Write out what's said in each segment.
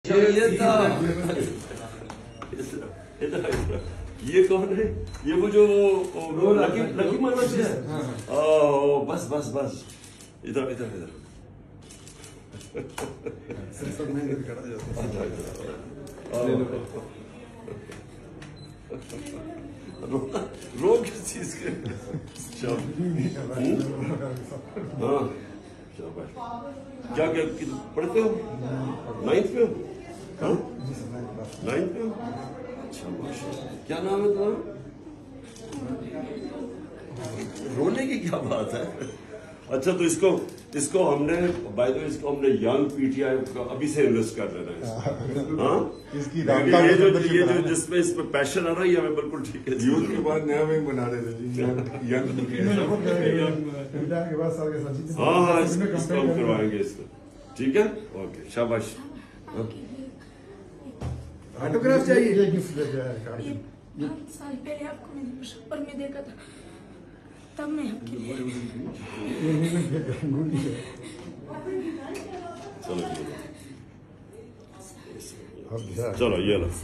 یہ کون ہے؟ یہ وہ جو لکی مرمچ ہے. بس بس بس ادھر ادھر ادھر. رو کس چیز کے؟ ہاں کیا پڑھتے ہو؟ 9th میں ہو؟ 9th میں ہو؟ اچھا ماشاء اللہ. کیا نام ہے تمہارا؟ رونے کی کیا بات ہے؟ اچھا تو اس کو ہم نے بائی دا وے اس کو ہم نے ینگ پی ٹی آئی کو ابھی سے انویسٹ کر لینا ہے. ہاں یہ جو جس میں اس میں پیشن آ رہا ہے یہ ہمیں بالکل ٹھیک ہے. یوتھ کے بعد نیا ونگ بنا رہے تھے جی. ہاں ہاں اس کو ہم کروائیں گے اس کو. ٹھیک ہے اوکے شاباش. آٹوگراف چاہیے. 5 سال پہلے آپ کو میں نے مشہور میں دیکھا تھا تب میں آپ کے لیے چلو یہ لو.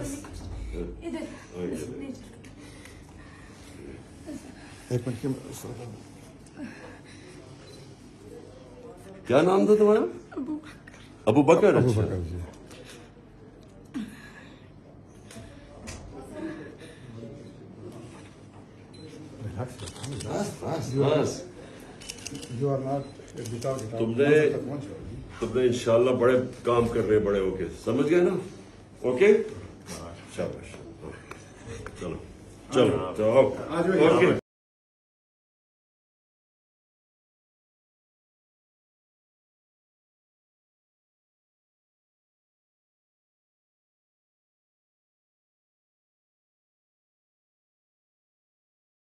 کیا نام تھا تمہارا؟ ابو بکر. اچھا تم نے انشاءاللہ بڑے کام کرنے بڑے ہو کے سمجھ گئے نا. اوکے شاباش. چلو چلو اوکے.